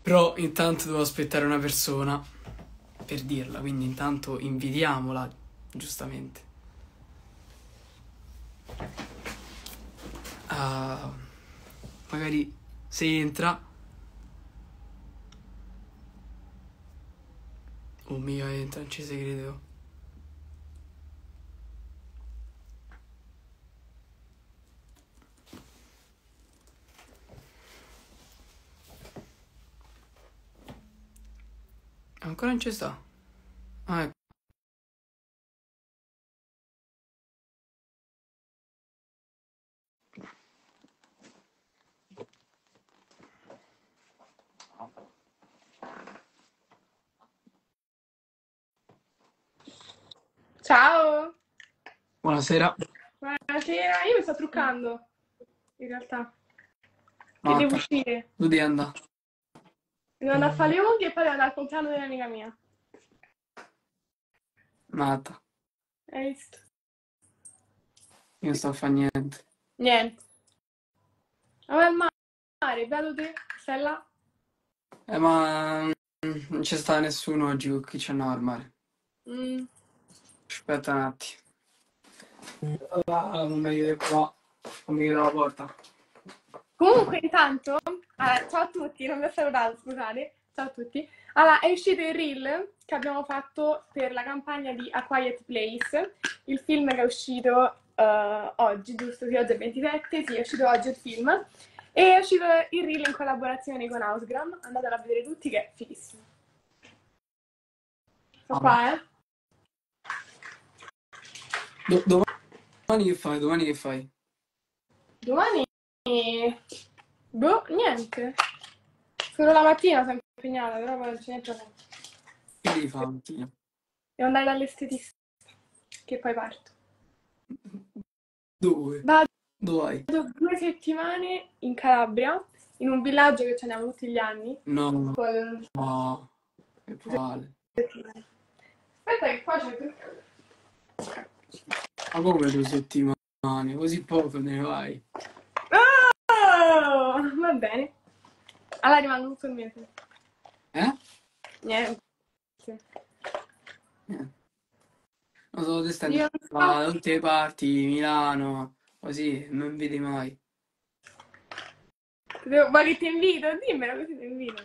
Però intanto devo aspettare una persona per dirla, quindi intanto invitiamola, giustamente. Magari se entra. Oh mio, entra, non ci sei credo. Ancora non ci sta. Ah, ecco. Ciao! Buonasera. Buonasera, io mi sto truccando, in realtà. Che devo Matta. uscire. Dove devi andare? Devo andare a fare le unghie e poi devo andare al compleanno dell'amica mia. Matta. Hai visto? Io non sto a fare niente. Niente. Ma al mare, bello te, stai là? Ma non c'è sta nessuno oggi con chi ci andava al mare. Mm. Aspetta un attimo. Non mi chiude qua. Non mi chiude la porta. Comunque, intanto, ciao a tutti, non vi ho salutato, scusate. Ciao a tutti. Allora, è uscito il reel che abbiamo fatto per la campagna di A Quiet Place, il film che è uscito oggi, giusto? Sì, oggi è il 27, sì, è uscito oggi il film. E è uscito il reel in collaborazione con Housegram, andatelo a vedere tutti che è fighissimo. Sto qua, eh. Domani che fai? Domani che fai? Domani... Boh, niente. Solo la mattina sono impegnata, però poi non c'è niente da fare. Che devi fare la mattina? Devo andare dall'estetista, che poi parto. Dove? Vado Dove vai? 2 settimane in Calabria, in un villaggio che ci andiamo tutti gli anni. No, Con... no, che palle. Aspetta che qua c'è... Ma come 2 settimane? Così poco ne vai? Oh, va bene. Allora rimango tutto il mese. Eh? Niente. Niente. Non so, te stai Io non so. da tutte le parti, Milano, così, non vedi mai. Vuoi che ti invito? Dimmelo così ti invito.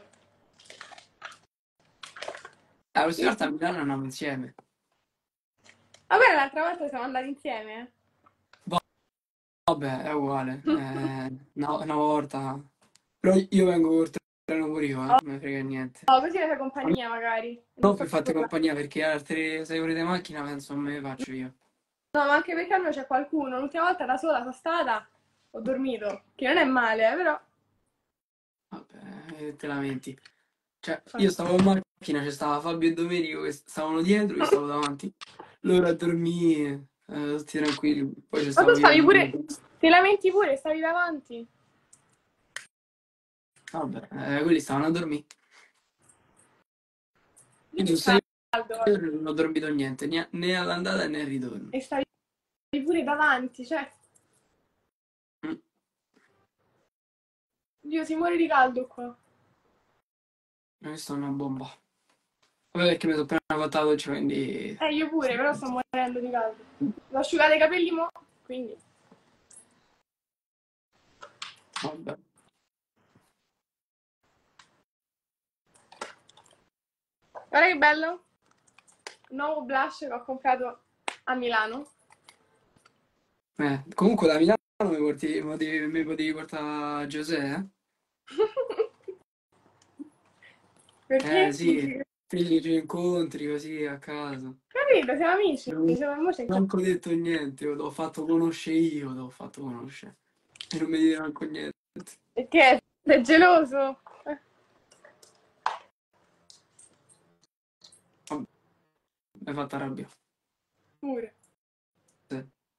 La prossima volta a Milano andiamo insieme. Vabbè, l'altra volta siamo andati insieme. Vabbè, è uguale. Una volta. Però io vengo col treno pure io, non me frega niente. Oh, così mi fai compagnia magari. Non Non sto per più fate con la... compagnia perché altre 6 ore di macchina penso non me le faccio io. No, ma anche perché almeno c'è qualcuno. L'ultima volta da sola sono stata, ho dormito. Che non è male, però... Vabbè, te lamenti. Cioè, io stavo in macchina, c'è stava Fabio e Domenico che stavano dietro, io stavo davanti. Loro a dormire, tutti tranquilli. Poi c'è Ma tu stavo io stavi con... pure... Ti lamenti pure, stavi davanti. Vabbè, quelli stavano a dormire. Io Io che su 6 caldo oggi. ore non ho dormito niente, né all'andata né al ritorno. E stavi pure davanti, cioè... Mm. Dio, si muore di caldo qua. Questa è una bomba. Vabbè, perché mi sono appena fatto la doccia, quindi... Io pure, però sto morendo di caldo. L'ho asciugato i capelli mo, quindi... Vabbè. Guarda che bello. Nuovo blush che ho comprato a Milano. Comunque da Milano mi potevi portare Giuseppe, eh? Perché? Sì, figli ci incontri così a caso. Capito, siamo amici. Non Siamo amici. ho detto niente, io t'ho fatto conoscere io, t'ho fatto conoscere. E non mi dire manco niente. Perché? Sei geloso? Vabbè, mi hai fatto arrabbiare. Pure. Sì.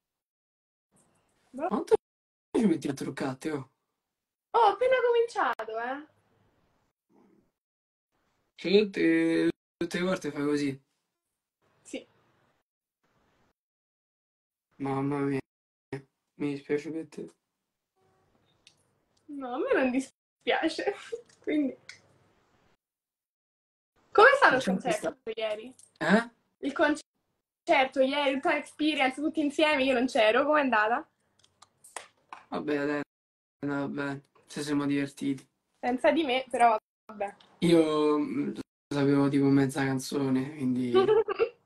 Boh. Quanto ci metti a truccare, oh? Oh, ho appena cominciato, eh. Cioè, tutte le volte fai così. Sì. Mamma mia, mi dispiace per te. No, a me non dispiace. Quindi... Come è stato Il il chat concerto ieri? Eh? Il concerto ieri, tutta l'experience, tutti insieme, io non c'ero, com'è andata? Vabbè, dai, vabbè, ci siamo divertiti. Senza di me, però vabbè. Io sapevo tipo mezza canzone, quindi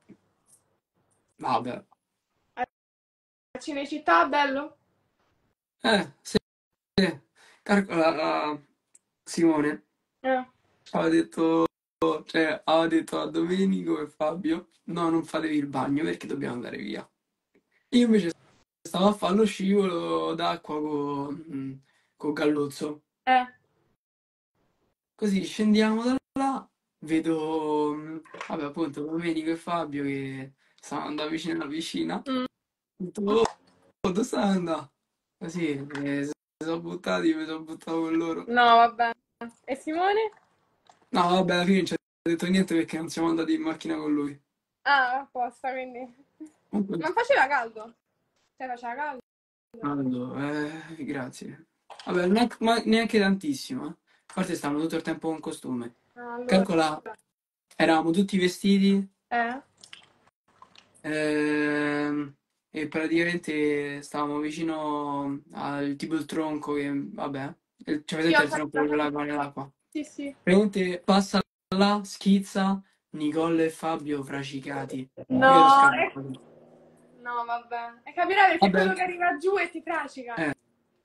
vabbè. A Cinecittà, bello? Sì, sì. Calcola, Simone Eh. aveva detto, cioè, aveva detto a Domenico e Fabio, no, non fatevi il bagno perché dobbiamo andare via. Io invece stavo a fare lo scivolo d'acqua con Galluzzo. Eh. Così scendiamo da là, vedo, vabbè, appunto, Domenico e Fabio che stavano andando vicino alla piscina. Ho Mm. detto, oh, dove stai andando? Così, si sono buttati, mi sono buttato con loro. No, vabbè. E Simone? No, vabbè, alla fine non ci ha detto niente perché non siamo andati in macchina con lui. Ah, apposta, quindi. Comunque, Non faceva caldo? Cioè, faceva caldo? Aldo, grazie. Vabbè, neanche tantissimo, eh. A parte stavamo tutto il tempo con costume. Ah, allora. Calcola, eravamo tutti vestiti. Eh? E praticamente stavamo vicino al tipo il tronco che, vabbè, c'è Sì, presente ho il tronco quello là capito. che va nell'acqua? Sì, sì. Praticamente passa là, schizza, Nicole e Fabio fracicati. Io ero No, scappato. no, vabbè. E capirà perché è Vabbè, quello che arriva giù e ti fracica. eh,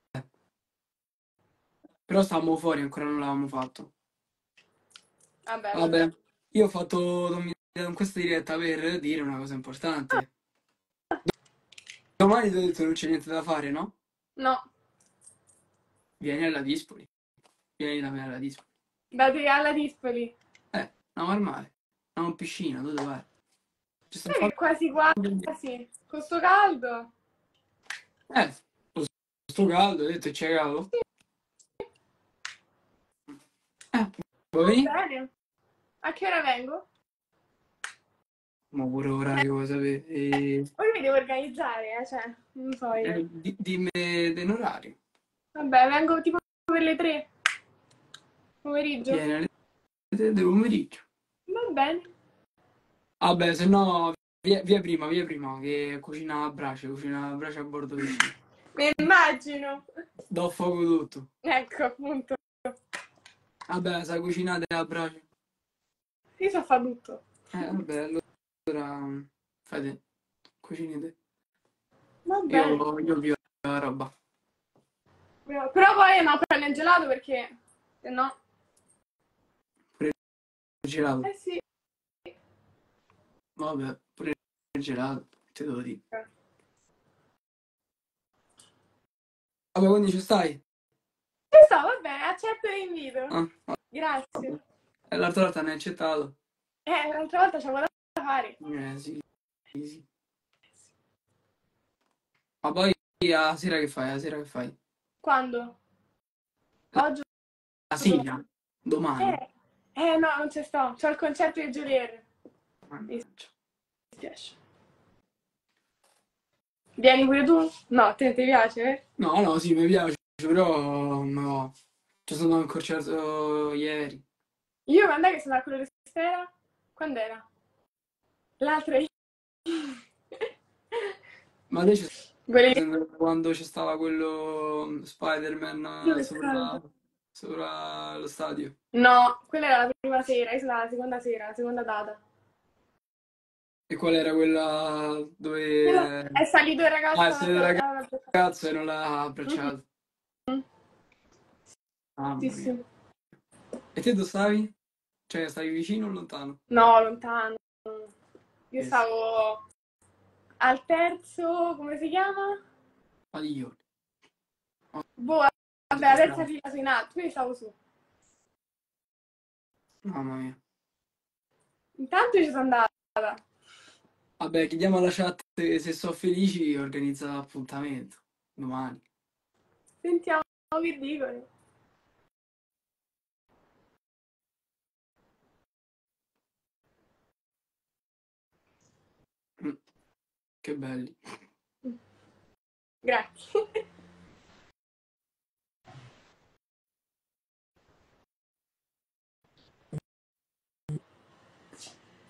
però stavamo fuori, ancora non l'avevamo fatto. Vabbè, allora. Vabbè, io ho fatto questa diretta per dire una cosa importante. Domani ti ho detto non c'è niente da fare, no? No, Vieni alla Dispoli. Vieni da me alla Dispoli. da te alla Dispoli. No, al mare. No, in piscina, dove vai? Ci sta Sai che quasi Fabio. quasi, con sto caldo. Eh, sto caldo, ho detto c'è caldo. Vuoi Va venire? bene. A che ora vengo? Ma pure ora che vuoi sapere? Poi mi devo organizzare, cioè, non so io. Dimmi dell'orario. Vabbè, vengo tipo per le 3 pomeriggio. Vieni alle 3 del pomeriggio. Va bene. Vabbè, se no, via prima, che cucina a brace a bordo vicino. Mi immagino. Do fuoco tutto. Ecco, appunto. Vabbè, sai cucinare a brace? Io so fare tutto. Vabbè, allora fai te, cucini te. Va Io, bene. io vi la roba. Però poi no, prendo il gelato perché... Se no... Pure il gelato. Eh sì. Vabbè, pure il gelato, te devo dire. Vabbè, quindi ci stai? Ci sto, va bene, accetto l'invito. Ah, Grazie. vabbè. E l'altra volta ne hai accettato? L'altra volta c'avevo da fare. Sì, sì, sì. Ma poi a sera che fai? A sera che fai? Quando? Oggi La o domani? sera? Domani? No, non ci sto. C'ho il concerto di Geolier. Mi Mannaggia. dispiace. Vieni pure tu? No, te ti piace, eh? No, no, sì, mi piace, però no. C'è stato un concerto ieri. Io quando è che sono a quello di sera? Quando era? L'altra Ma te c'è Volevi quando c'è stava quello Spider-Man il caldo. sopra lo stadio? No, quella era la prima sera, io sono la seconda sera, la seconda data. E qual era quella dove... È salito il Ah, ragazzo sei alla ragazzo e non l'ha Mhm. abbracciato. Sì, Mamma mia. sì. E te dove stavi? Cioè, stavi vicino o lontano? No, lontano. Io Yes. stavo al terzo, come si chiama? Padiglione. Boh, vabbè, la terza fila su in alto, quindi stavo su. Mamma mia. Intanto ci sono andata. Vabbè, chiediamo alla chat se sono felici, organizza l'appuntamento. Domani. Sentiamo che dicono. Mm, che belli. Grazie.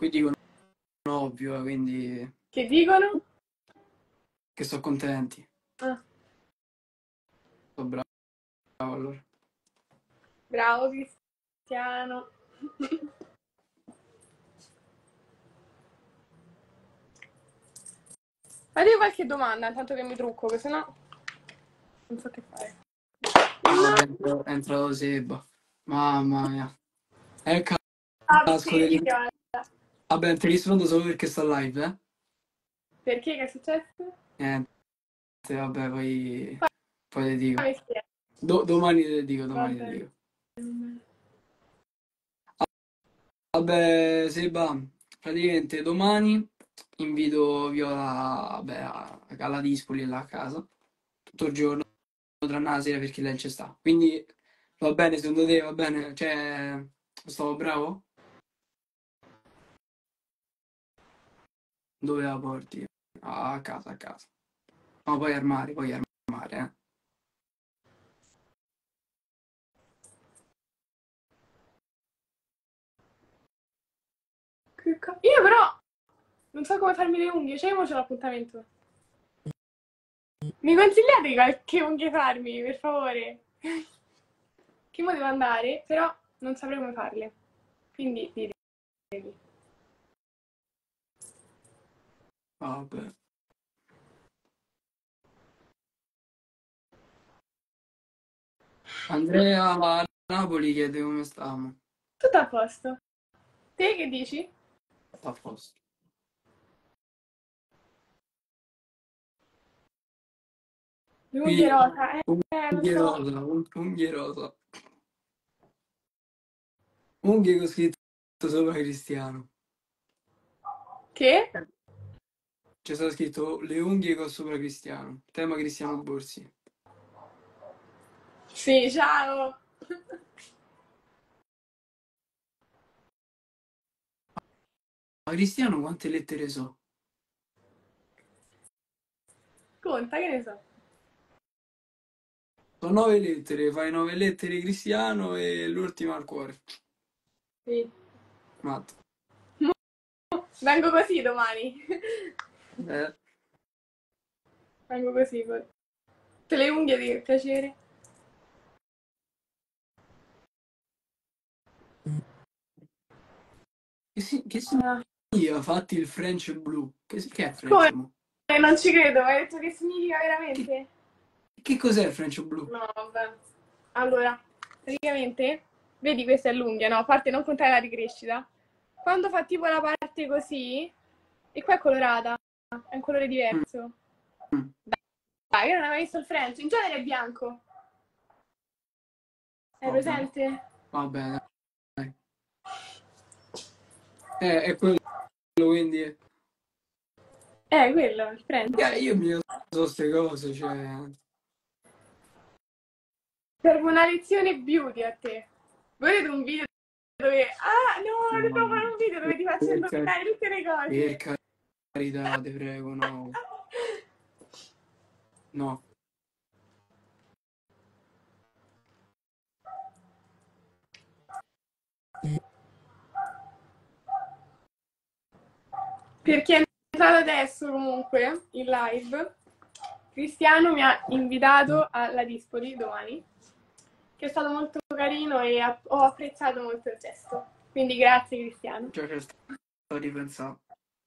Qui dicono ovvio, quindi Che dicono? che sono contenti. Ah, Sono bravo allora. bravo Cristiano. Fate qualche domanda, intanto che mi trucco, che sennò non so che fare. Vabbè, è entrato Seba. Mamma mia. È il casco degli... Attenzione. Vabbè, ti rispondo solo perché sta live, eh? Perché? Che è successo? Niente, vabbè, poi le dico. Fammi spiegare. Domani le dico, domani le Vabbè. dico. Vabbè, Seba, praticamente domani invito Viola, vabbè, alla Dispoli là a casa, tutto il giorno, tranne la sera perché lei ci sta. Quindi va bene, secondo te va bene? Cioè, stavo bravo? Dove la porti? A casa, a casa. No, poi armare, eh. Io però non so come farmi le unghie, cioè io c'ho l'appuntamento. Mi consigliate qualche unghie farmi, per favore? Che mo devo andare, però non saprei come farle. Quindi ditemi. Vabbè. Andrea a Napoli chiede come stiamo. Tutto a posto. Te che dici? Sta a posto. Le unghie Qui rosa, lo unghie so. rosa, unghie rosa. Unghie con scritto sopra Cristiano. Che? C'è stato scritto le unghie con sopra Cristiano. Tema Cristiano Borsi. Sì, ciao. Ma Cristiano quante lettere so? Conta, che ne so. Sono 9 lettere, fai 9 lettere Cristiano e l'ultima al cuore. Sì. Matto. Vengo così domani. Eh. Vengo così. Te le unghie di piacere. Che Ah. significa fatti il French blu? Che è French Come? mo? Non ci credo, mi hai detto che significa Che, veramente? che cos'è il French blu? No, vabbè. Allora, praticamente, vedi questa è l'unghia, no? A parte non contare la ricrescita. Quando fa tipo la parte così, e qua è colorata, è un colore Mm, diverso. mm, Dai, che non avevi visto il French, in genere è bianco. Hai vabbè, presente? va bene. Dai. È quello quindi. Quello, il French. Io mi so queste cose, cioè. Serve una lezione beauty a te. Volete un video dove... Ah, no, dobbiamo fare un video dove ti faccio Per, car- indovinare tutte le per cose. carità, ti prego, no. No. Per chi è entrato adesso comunque in live, Cristiano mi ha invitato alla Dispoli domani, che è stato molto carino e ho apprezzato molto il gesto. Quindi grazie Cristiano. Già ci sto ripensando.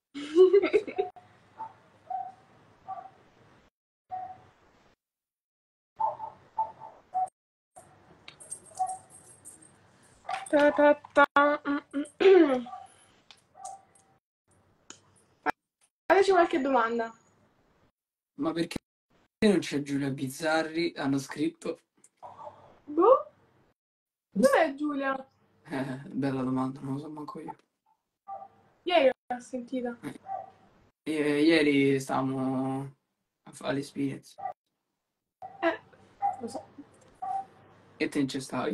Ta ta ta. Fateci qualche domanda. Ma perché non c'è Giulia Bizzarri? Hanno scritto. Boh, dov'è Giulia? Bella domanda, non lo so manco io. Ieri l'ho sentita. Ieri stavamo a fare l'esperienza. Lo so. E te non ci stavi?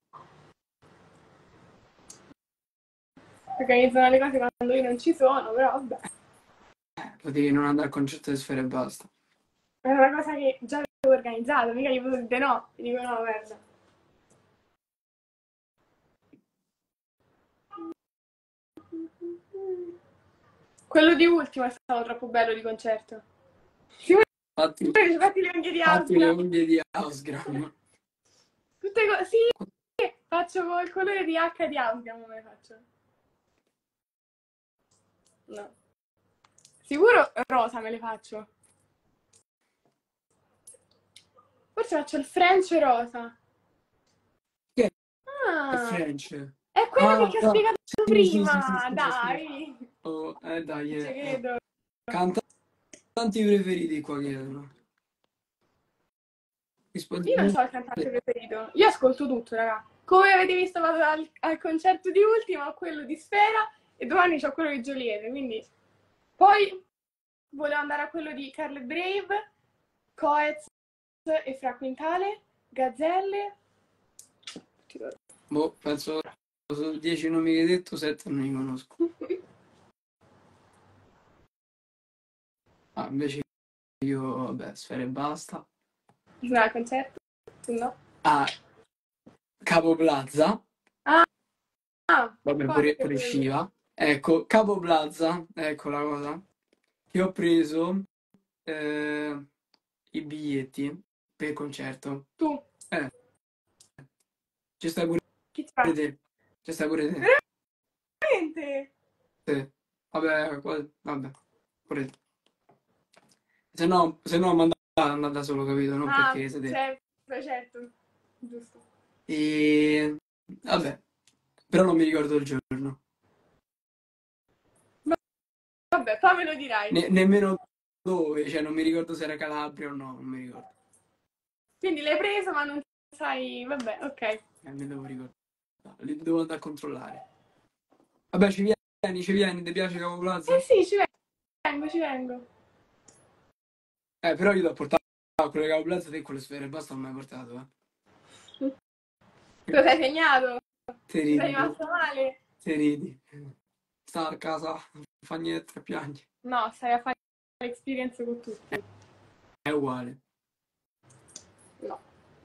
Organizzano le cose quando io non ci sono, però vabbè. Potevi non andare al concerto di Sfera e basta. È una cosa che già avevo organizzato, mica gli posso dire no. Mi dico no, guarda. Quello di Ultimo è stato troppo bello di concerto. Fatti, Fatti le unghie di fatti le Ausgra. unghie di Ausgram. Tutte cose. Sì, faccio col colore di H di Ausgra, come le faccio? No. Sicuro rosa me le faccio. Forse faccio il French rosa. Che è Ah, French? è quello che Ah, ti ho no. spiegato Sì, sì, sì, sì, prima, sì, sì. dai. Oh, dai, Non ci credo. cantanti preferiti qua chiedono. Io non Rispondi. so il cantante preferito. Io ascolto tutto, raga. Come avete visto, vado al concerto di Ultimo, a quello di Sfera e domani c'ho quello di Joliete. Quindi poi volevo andare a quello di Carle Brave, Coez e Fra Quintale, Gazzelle. Boh, penso su 10 nomi che hai detto, 7 non li conosco. Ah, invece io, vabbè, Sfera e basta. No, al concerto? Tu no? Ah, Capo Plaza, Ah, vabbè, forte pure pure lui. Shiva. Ecco, Capo Plaza, ecco la cosa. Che ho preso i biglietti per il concerto. Tu, Eh, ci stai pure chi ti fa? te. Ci stai pure te. Veramente? Sì. Vabbè, vabbè, pure te. Se no manda da solo, capito? Non Ah, perché siete. certo. Giusto. E vabbè, però non mi ricordo il giorno. Vabbè, poi me lo dirai. Nemmeno dove, cioè non mi ricordo se era Calabria o no, non mi ricordo. Quindi l'hai preso, ma non sai. Vabbè, ok. Mi devo ricordare. Li devo andare a controllare. Vabbè, ci vieni, ti piace Capo Eh Plaza? sì, ci vengo, ci vengo. Però io ti ho portato quelle Capo Plaza, te con le sfere, basta, non mi hai portato, Te lo sei segnato? Te Ti sei ridi, rimasto male? te ridi. Sta a casa, non fa niente, piangi. No, stai a fare l'experience con tutti. È uguale. No.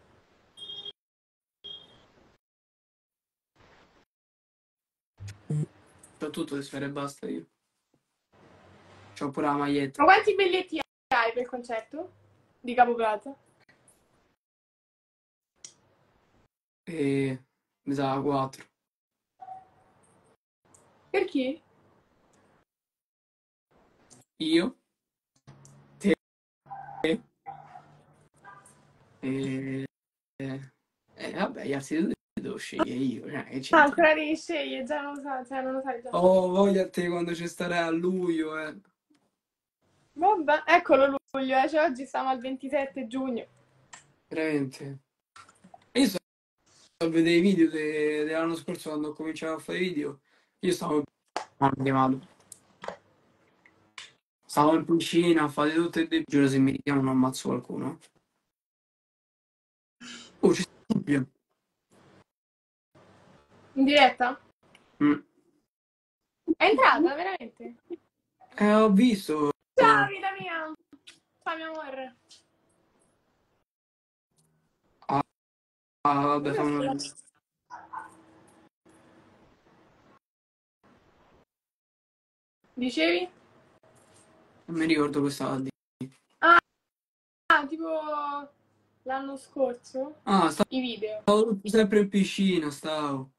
C'ho tutto le sfere e basta io. C'ho pure la maglietta. Ma quanti biglietti hai per il concerto? Di Capo Plaza? E mi sa 4. Per chi? Io, te e, vabbè, gli altri due li devo scegliere io, cioè, che Ah, c'entra? ancora devi scegliere, già non lo sai, cioè non lo sai già. Oh, voglia a te quando ci starei a luglio, eh. Vabbè, eccolo luglio, cioè oggi siamo al 27 giugno. Veramente. E io sto a vedere i video dell'anno scorso quando ho cominciato a fare i video. Io stavo chiamato. Stavo in piscina a fare tutte e due. Giuro se mi richiamano ammazzo qualcuno. Oh, ci sta Silvia. In diretta? Mm. È entrata, veramente? Ho visto. Ciao, vita mia! Ciao, mio amore. Ah, vabbè, fammi vedere. Dicevi? Non mi ricordo questa stava a dire. Ah, tipo l'anno scorso? Ah, I video. stavo sempre in piscina, stavo.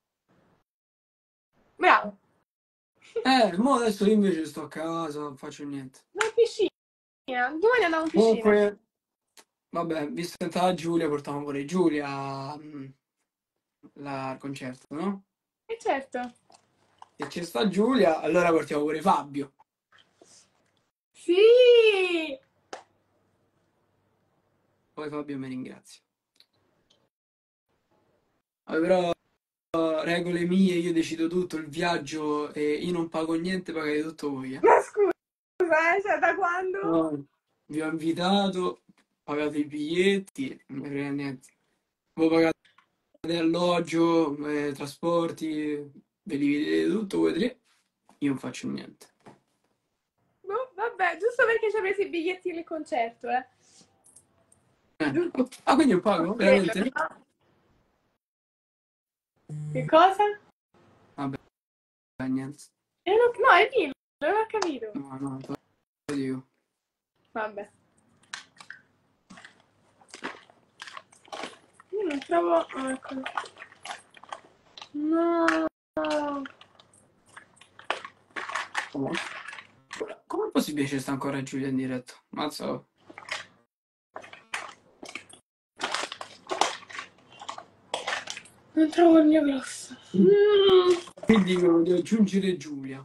Bravo. Mo adesso io invece sto a casa, non faccio niente. Ma in piscina. Domani andiamo in piscina. Comunque, vabbè, visto che stava Giulia, portiamo pure Giulia al concerto, no? E certo. Se ci sta Giulia, allora portiamo pure Fabio. Sì! Poi Fabio mi ringrazia. Vabbè, però regole mie, io decido tutto, il viaggio, e io non pago niente, pagate tutto voi. Ma scusa, cioè da quando? No, vi ho invitato, pagate i biglietti, non mi frega niente. Voi pagate alloggio, trasporti, ve li vedete tutto voi tre, io non faccio niente. Boh, vabbè, giusto perché ci hai preso i biglietti del concerto, eh. Quindi io pago, Quello, veramente? no? Che cosa? Vabbè, niente. No, è dillo, non ho capito. No, te lo dico. Vabbè. Io non trovo... ah, ecco. No. Come è possibile che sta ancora Giulia in diretta? Mazza. Non trovo il mio gloss. Mi dicono di aggiungere Giulia.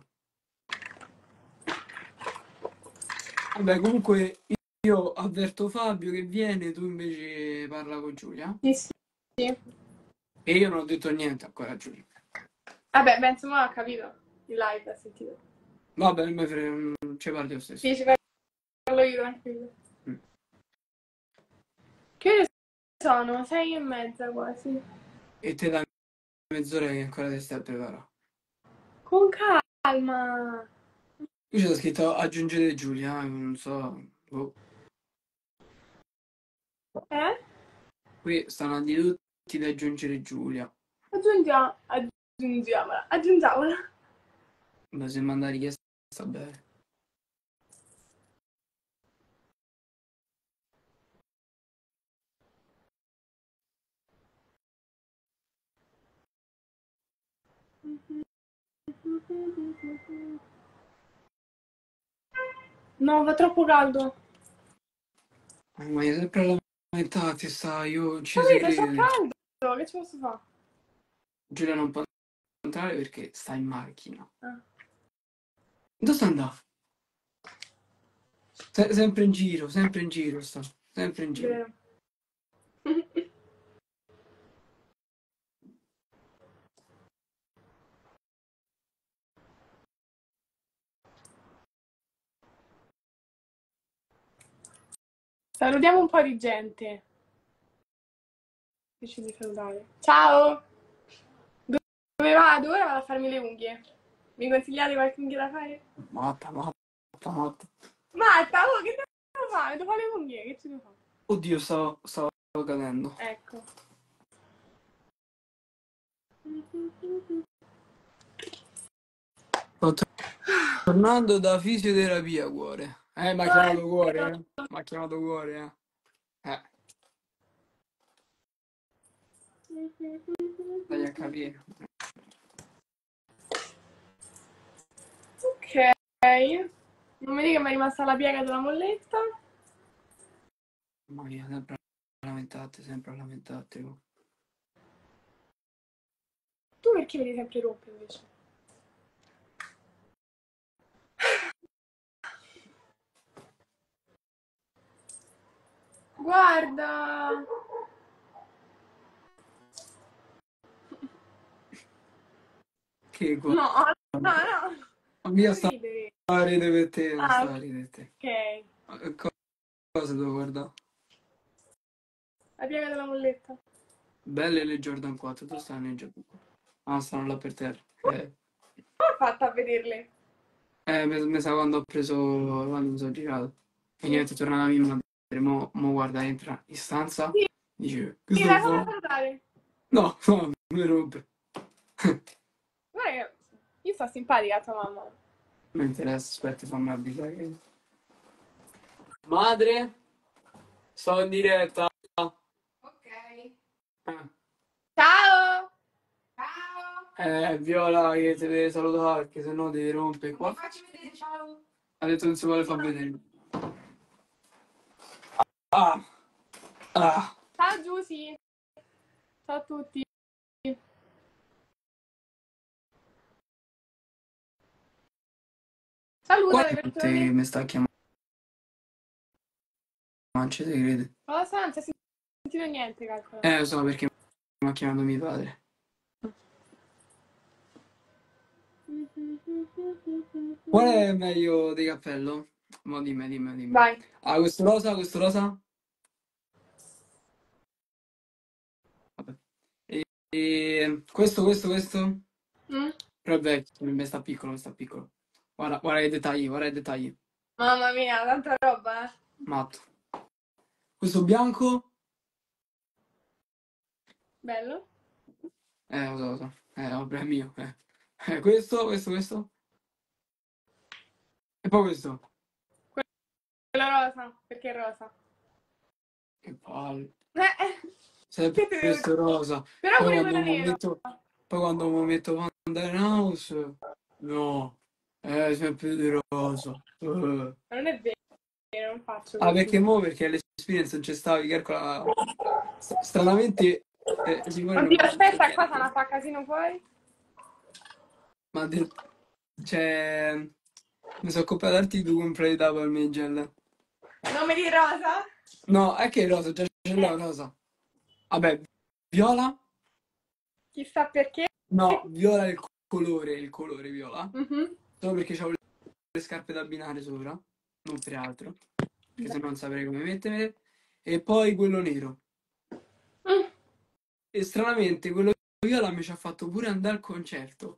Vabbè, comunque io avverto Fabio che viene, tu invece parla con Giulia. Sì. E io non ho detto niente ancora a Giulia. Vabbè, beh, insomma, ho capito. Il live, ha sentito. Vabbè, ci parli lo stesso. Sì, ci parlo io, tranquillo. Mm. Che ore sono? 6:30 quasi. E te da mezz'ora che ancora ti stai a preparare. Con calma. Qui c'è scritto aggiungere Giulia, non so. Boh. Qui stanno di tutti da aggiungere Giulia. Aggiungiamola. Ma se manda richiesta sta bene. No, fa troppo caldo. Ma è sempre lamentati, sta, io non ci si Capito, c'ho crede. caldo, che ci posso fare? Giulia non può entrare perché sta in macchina. Ah. Dove sta andando? Sempre in giro sta. Sempre in giro. Vero. Salutiamo un po' di gente. Dici di salutare. Ciao! Dove vado? Ora vado a farmi le unghie. Mi consigliate qualche unghia da fare? Matta. Marta, oh, che devo fare? Devo fare le unghie, che ci devo fare? Oddio, stavo cadendo. Ecco. Sto tornando da fisioterapia, cuore. Mi ha chiamato cuore, Mi ha chiamato cuore, Stai a capire. Ok. Non mi dica che mi è rimasta la piega della molletta. Mamma mia, sempre a lamentate. Oh. Tu perché vedi sempre rotte invece? Guarda! Che guarda. No. Ma mia Non sta ridere. a ridere per te, non Ah, sta a ridere per te. ok. Cosa devo guardare? La piega della molletta. Belle le Jordan 4, tu stai nei Jordan 4. Ah, stanno là per terra. Come ho fatto a vederle? Mi sa quando ho preso, quando mi sono girato. E niente, torna la mia madre, mo guarda, entra in stanza, Sì, dice, che sì, sto la cosa fuori? salutare. No, mi rompe. Guarda che io sto simpatica a tua mamma. Non mi interessa, aspetta, fammi avvisare. Madre, sto in diretta. Ok. Eh, Ciao! Ciao! Viola che ti deve salutare perché sennò devi rompere qua. Mi faccio vedere, ciao! Ha detto non si vuole far vedere. Ah, ah. Ciao Giusy! Ciao a tutti! Saluta le Quante persone! mi sta chiamando? Non ci si crede. Cosa? Non si è sentito niente, calcola. Lo so perché mi ha chiamato mio padre. Qual è meglio di cappello? Mo dimmi. Vai. Ah, questo rosa? Vabbè. Questo? Mm? Però è vecchio, mi sta piccolo. Guarda i dettagli. Mamma mia, tanta roba, eh. Matto. Questo bianco? Bello. Lo so. Vabbè, è mio. Questo. E poi questo. Quello rosa, perché è rosa. Che palle. Che Sempre te devo questo dire? rosa. Però Poi pure quando quello mi nero. metto, poi quando mi metto Pandan House, no, è sempre di rosa. Ma non è vero, non faccio Ah, così. perché mo? Perché all'esperienza non c'è stavi, calcola. Stranamente, Simone non Oddio, mi dice aspetta, qua niente. non fa casino fuori. Ma cioè, mi sono comprato altri due completi da Palmegel. Nome di rosa? No, è che è rosa, già ce l'ho rosa. Vabbè, viola? Chissà perché. No, viola è il colore viola. Mhm. Solo perché c'ho le scarpe da abbinare sopra, non per altro, perché se no non saprei come mettermele. E poi quello nero. Mm, E stranamente quello viola mi ci ha fatto pure andare al concerto.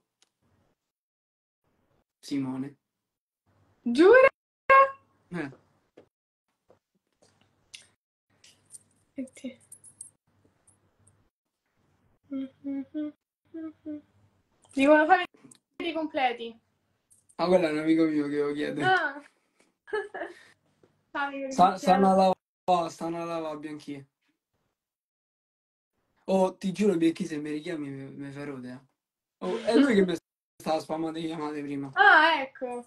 Simone. Giura? Eh, Senti. Mhm, mhm. Dicono fammi i completi. ma quello è un amico mio che lo chiede. Ah. Fammi con il Stanno a piano. lavare Bianchi. Oh, ti giuro Bianchi, se mi richiami mi fai rodere. Oh, è lui che mi stava spammando le chiamate prima. Ah, ecco.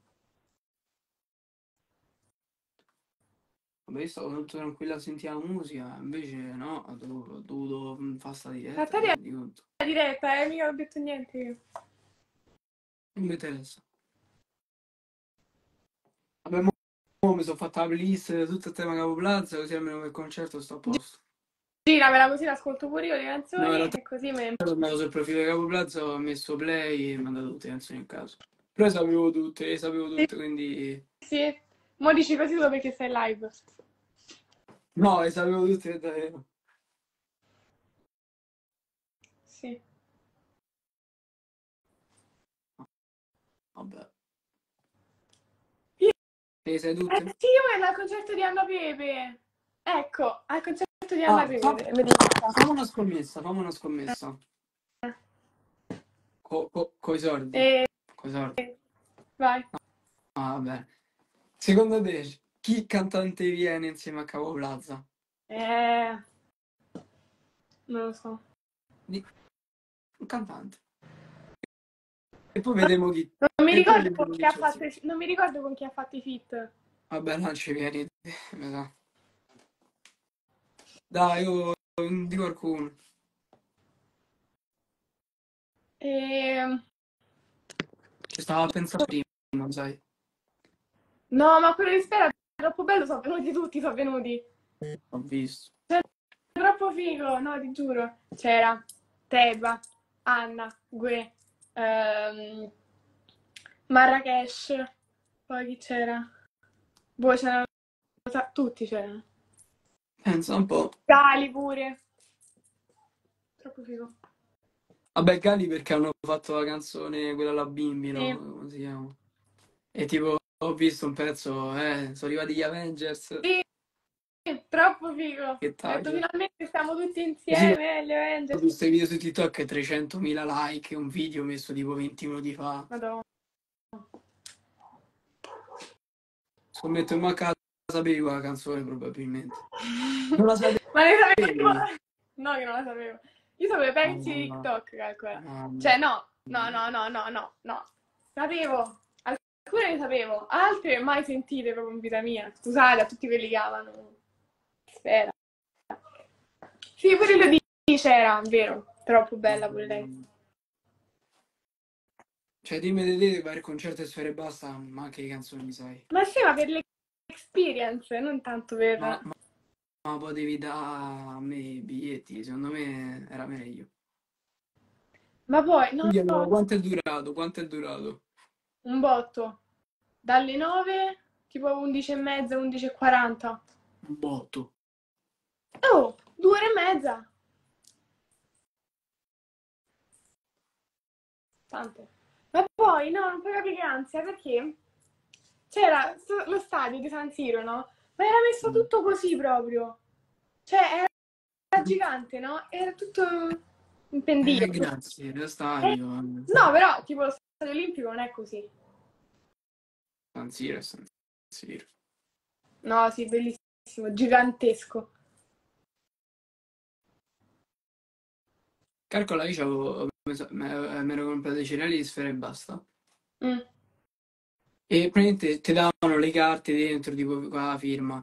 Vabbè, io stavo tutto tranquillo a sentire la musica, invece no, ho dovuto fare sta diretta, Fatta ti rendi conto? la diretta, mica ho detto niente io. Non mi interessa. Vabbè, mo mi sono fatta la playlist tutto il tema Capo Plaza, così almeno per il concerto sto a posto. Giramela così l'ascolto pure io le No, in canzoni realtà e così me. sono andato sul profilo di Capo Plaza, ho messo play e mi ha mandato tutte le canzoni in caso. Però le sapevo Sì, tutte, quindi. sì. Mo dici così solo perché sei live. No, le sapevo tutte davvero. Sì. Vabbè. Io- Te le sai Eh tutte? sì, io ero al concerto di Anna Pepe. Ecco, al concerto di Anna Ah, Pepe. Vedi? fammi una scommessa. Coi soldi. E Coi soldi. vai. Ah, vabbè. Secondo te, chi cantante viene insieme a Capo Plaza? Non lo so. Un cantante. E poi vedremo chi. Non mi E poi ricordo con vedremo chi chi ha c'è fatto insieme. non mi ricordo con chi ha fatto i feat. Vabbè, non ci vieni, mi sa. Dai, io di qualcuno. E... Ci stavo a pensare prima, sai. No, ma quello di Spera è troppo bello, sono venuti tutti, sono venuti. Ho visto. Cioè, è troppo figo, no, ti giuro. C'era Teba, Anna, Gue, ehm, Marrakesh, poi chi c'era? Boh, c'erano tutti c'erano. Pensa un po'. Gali pure. Troppo figo. Vabbè, Cali perché hanno fatto la canzone, quella la bimbi, no? Sì, Come si chiama? E tipo, ho visto un pezzo, sono arrivati gli Avengers. sì, troppo figo. Ho Che detto taglio. finalmente stiamo tutti Così insieme, gli ho Avengers. visto i video su TikTok e 300.000 like, un video messo tipo 20 minuti fa. Madonna. Scommetto che manca la sapevi quella canzone probabilmente. Non la Ma ne sapevo. sapevi? No, che non la sapevo. Io sapevo i pezzi di Mamma, TikTok, calcola. mamma. Cioè, no, no, no, no, no, no, no. Sapevo. Alcune le sapevo, altre mai sentite proprio in vita mia. Scusate a tutti quelli che amano. Spera. Sì, pure lo c'era, vero. Troppo bella pure lei. Cioè, dimmi di te, vai al concerto e Sfere e basta, ma anche le canzoni mi sai. Ma sì, ma per l'experience, non tanto Ma, per... ma, ma potevi dare a me i biglietti, secondo me era meglio. Ma poi, no, Quindi allora, quanto è durato? Quanto è durato? un botto. Dalle 9, tipo 11 e mezza, 11:40. Un botto. Oh, 2 ore e mezza. Tante. Ma poi, no, non puoi capire che ansia, perché c'era lo stadio di San Siro, no? Ma era messo tutto così proprio. Cioè, era gigante, no? Era tutto... in pendio. Grazie, in realtà Eh, io no, però tipo lo stadio olimpico non è così. San Siro è San Siro. No, sì, bellissimo, gigantesco. Calcola, io mi ero comprato i cereali di Sfera e basta. Mm, E praticamente ti davano le carte dentro, tipo con la firma.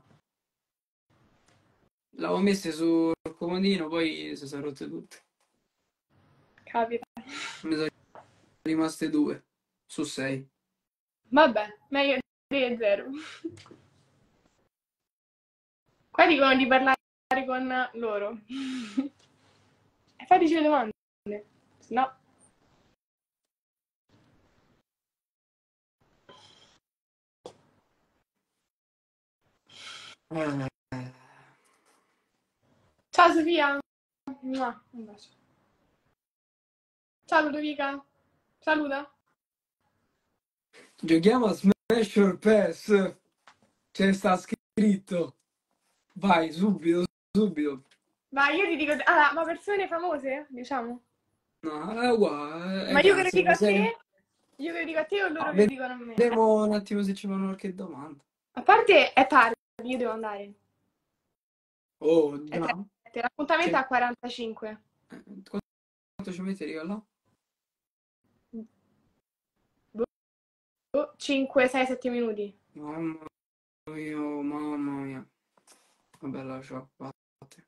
L'avevo messe sul comodino, poi si sono rotte tutte. capita. Ne sono rimaste due su sei. Vabbè, meglio di zero. Qua dicono di parlare con loro. E fateci le domande. Se no. Eh, Ciao Sofia. Mua, un bacio. Ciao Ludovica. Saluta. Giochiamo a Smash or Pass. C'è sta scritto. Vai, subito, subito. Ma io ti dico. Allora, ma persone famose, diciamo? No, è uguale, Ma io che lo cazzo, dico a sei... te? Io che lo dico a te o No, loro che lo dicono a me? vediamo un attimo se ci fanno qualche domanda. A parte è tardi, io devo andare. Oh, È già? 3. L'appuntamento è C'è- a 45. Quanto ci metti a arrivare là? 5, 6, 7 minuti. Mamma mia, mamma mia. Vabbè, lascia, fate.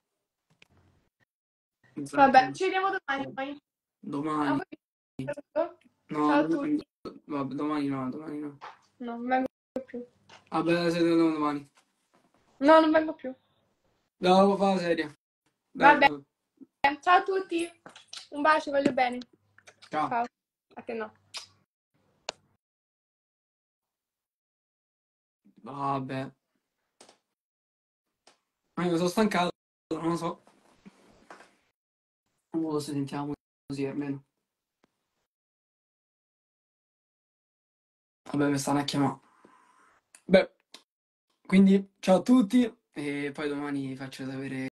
Vabbè, Esatto. ci vediamo domani poi. A Domani. voi saluto. No, Ciao a tutti. vabbè, domani no, domani no. No, non vengo più. Vabbè, se vediamo domani. No, non vengo più. Dopo fa la serie. Dai, Vabbè, dai. ciao a tutti. Un bacio, voglio bene. Ciao. Ciao. A te no. Vabbè. Ma io sono stancato, non lo so. Non lo so, sentiamo così almeno. Vabbè, mi stanno a chiamare. Beh, quindi ciao a tutti e poi domani faccio sapere